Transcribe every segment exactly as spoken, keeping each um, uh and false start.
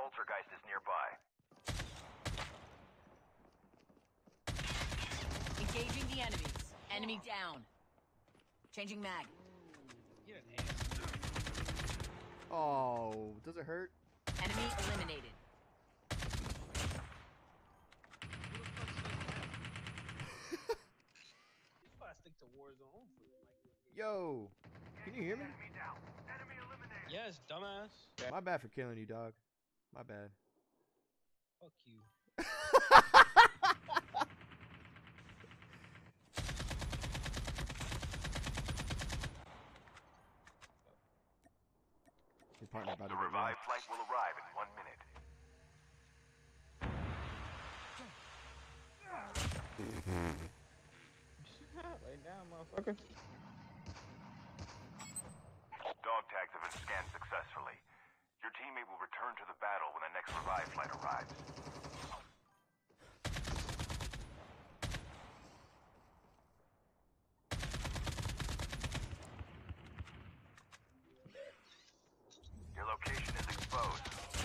Poltergeist is nearby. Engaging the enemies. Enemy down. Changing mag. Oh, does it hurt? Enemy eliminated. Stick to Warzone. Yo, can you hear me? Enemy down. Enemy eliminated. Yes, dumbass. My bad for killing you, dog. My bad. Fuck you. Your partner about to The get revived flight will arrive in one minute. Lay down, motherfucker. Dog tags have been scanned successfully. Your teammate will return to the battle when the next revived flight arrives. Your location is exposed.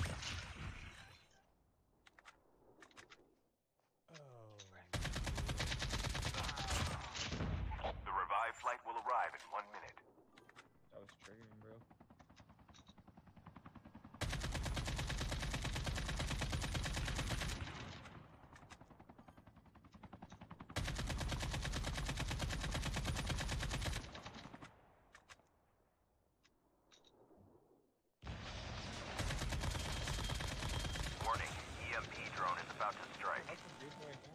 The revived flight will arrive in one minute. That was triggering, bro. Warning, E M P drone is about to strike. That's a good way.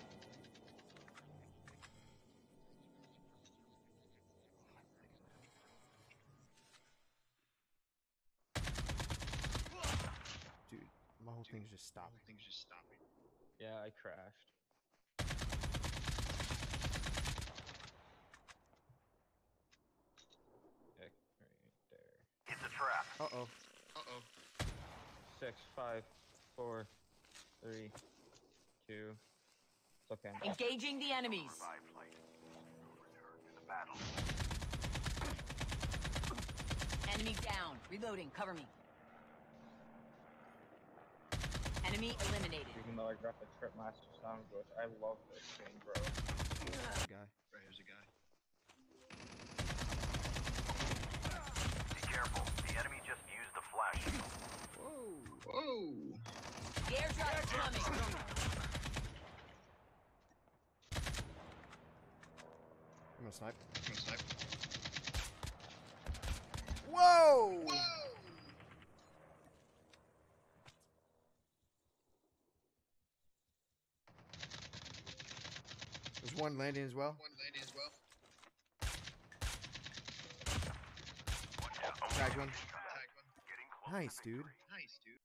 Dude, my whole thing's just stopping. Things just stopping. Yeah, I crashed. Heck, right there. It's a trap. Uh-oh. Uh-oh. Six, five, four, three, two. It's okay. Engaging the enemies. Revived flight will return to the battle. Enemy down. Reloading. Cover me. Enemy eliminated. Even though I got the Trip Master sound glitch, I love this game, bro. Guy. Right, here's a guy. Be careful. The enemy just used the flash shield. Whoa. Whoa! The airdrop is coming. I'm gonna snipe. I'm gonna snipe. Whoa! There's one landing as well. One landing as well. Tag one. Tag one. Getting close Nice, to dude. victory. Nice, dude.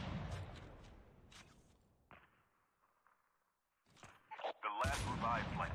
The last revived flight